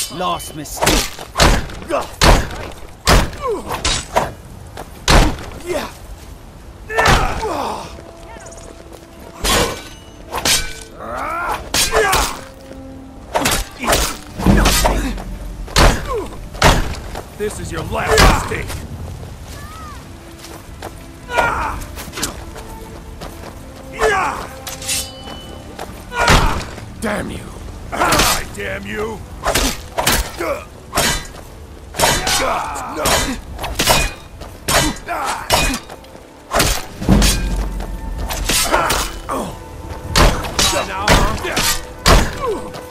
Last mistake. This is your last mistake. Damn you! I damn you! No! Now, huh?